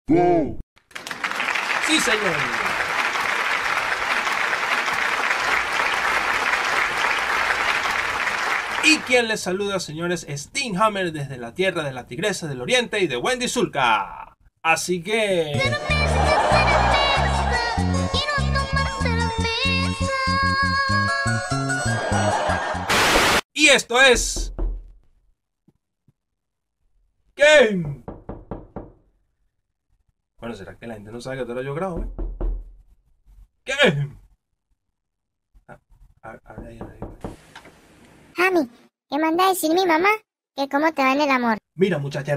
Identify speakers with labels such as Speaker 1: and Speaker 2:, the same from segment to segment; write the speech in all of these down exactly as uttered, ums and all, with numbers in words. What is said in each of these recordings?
Speaker 1: Wow.
Speaker 2: Sí, señor. Y quien les saluda, señores, es Team Hammer desde la tierra de la Tigresa del Oriente y de Wendy Zulka. Así que... Y esto es... Game. Bueno, ¿será que la gente no sabe que todo yo grabo, eh? Game. Ah, a- a- ahí, ahí.
Speaker 3: Jami, ¿qué manda a decir mi mamá? Que cómo te va en el amor.
Speaker 2: Mira, muchacha.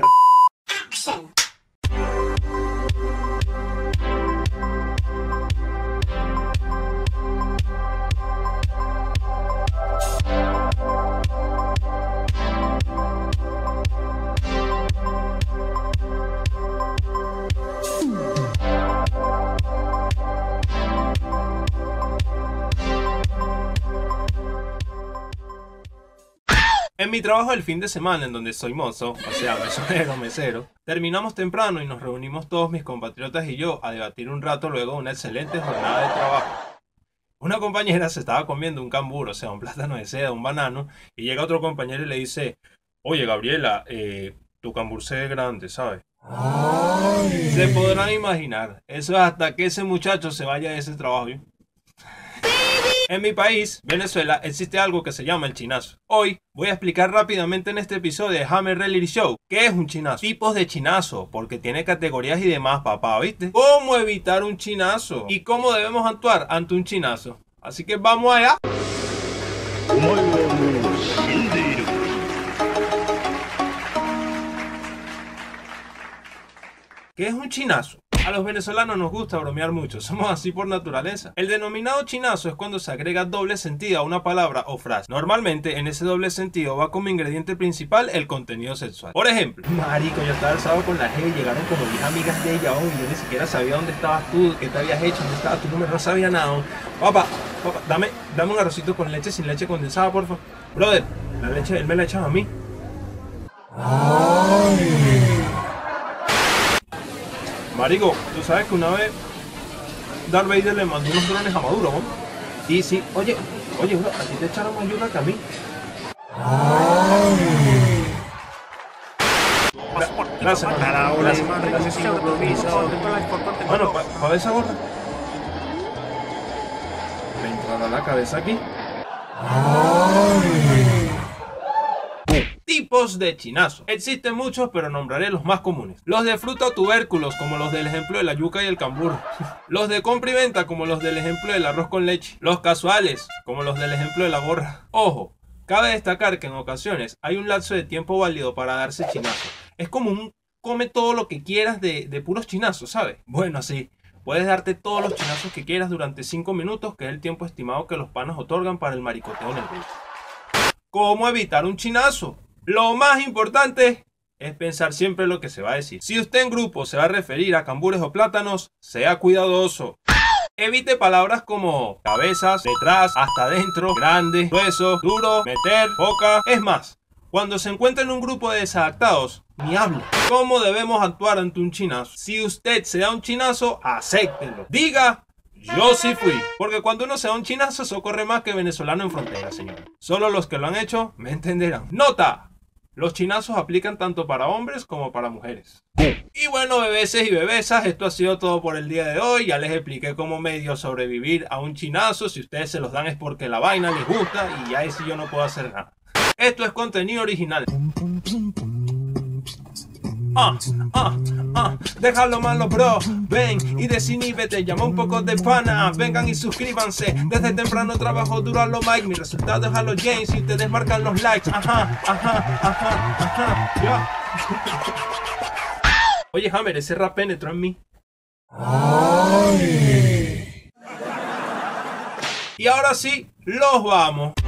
Speaker 2: En mi trabajo el fin de semana, en donde soy mozo, o sea, mesonero, mesero, terminamos temprano y nos reunimos todos mis compatriotas y yo a debatir un rato luego de una excelente jornada de trabajo. Una compañera se estaba comiendo un cambur, o sea, un plátano de seda, un banano, y llega otro compañero y le dice: oye, Gabriela, eh, tu cambur se ve grande, ¿sabes? Ay. Se podrán imaginar, eso es hasta que ese muchacho se vaya de ese trabajo, ¿eh? En mi país, Venezuela, existe algo que se llama el chinazo. Hoy voy a explicar rápidamente en este episodio de Hammer Reality Show qué es un chinazo, tipos de chinazo, porque tiene categorías y demás, papá, ¿viste? Cómo evitar un chinazo y cómo debemos actuar ante un chinazo. Así que vamos allá. ¿Qué es un chinazo? A los venezolanos nos gusta bromear mucho, somos así por naturaleza. El denominado chinazo es cuando se agrega doble sentido a una palabra o frase. Normalmente en ese doble sentido va como ingrediente principal el contenido sexual. Por ejemplo, marico, yo estaba el sábado con la G y llegaron como diez amigas de ella, oh, y yo ni siquiera sabía dónde estabas tú, qué te habías hecho, dónde estabas tú, no, no sabía nada. Papá, papá, dame, dame un arrocito con leche sin leche condensada, por favor. Brother, la leche él me la echaba a mí. Ay. Marico, tú sabes que una vez Darth Vader le mandó unos drones a Maduro, ¿no? Y sí, oye, oye, bro, a ti te echaron más ayuda que a mí. Ay. Gracias, mano. Gracias, mano. Gracias, sin compromiso. Bueno, para pa ver esa gorra. Me entrará la cabeza aquí. Ay. Tipos de chinazo. Existen muchos, pero nombraré los más comunes. Los de fruta o tubérculos, como los del ejemplo de la yuca y el cambur. Los de compra y venta, como los del ejemplo del arroz con leche. Los casuales, como los del ejemplo de la gorra. Ojo, cabe destacar que en ocasiones hay un lapso de tiempo válido para darse chinazo. Es como un come todo lo que quieras de, de puros chinazos, ¿sabes? Bueno, sí. Puedes darte todos los chinazos que quieras durante cinco minutos, que es el tiempo estimado que los panas otorgan para el maricoteo en el grupo. ¿Cómo evitar un chinazo? Lo más importante es pensar siempre lo que se va a decir. Si usted en grupo se va a referir a cambures o plátanos, sea cuidadoso. Evite palabras como cabezas, detrás, hasta adentro, grande, grueso, duro, meter, boca. Es más, cuando se encuentre en un grupo de desadaptados, ni hable. ¿Cómo debemos actuar ante un chinazo? Si usted se da un chinazo, acéptelo. Diga: yo sí fui. Porque cuando uno se da un chinazo, eso corre más que venezolano en frontera, señor. Solo los que lo han hecho me entenderán. ¡Nota! Los chinazos aplican tanto para hombres como para mujeres. Y bueno, bebeses y bebesas, esto ha sido todo por el día de hoy. Ya les expliqué cómo medio sobrevivir a un chinazo. Si ustedes se los dan es porque la vaina les gusta y ya ahí sí yo no puedo hacer nada. Esto es contenido original. Ah, ah, ah, déjalo malo, bro. Ven y desinhíbete, llama un poco de pana. Vengan y suscríbanse. Desde temprano trabajo duro a los mic. Mi resultado es a los games y ustedes marcan los likes. Ajá, ajá, ajá, ajá. Ya. Oye, Hammer, ese rap penetró en mí. Ay. Y ahora sí, los vamos.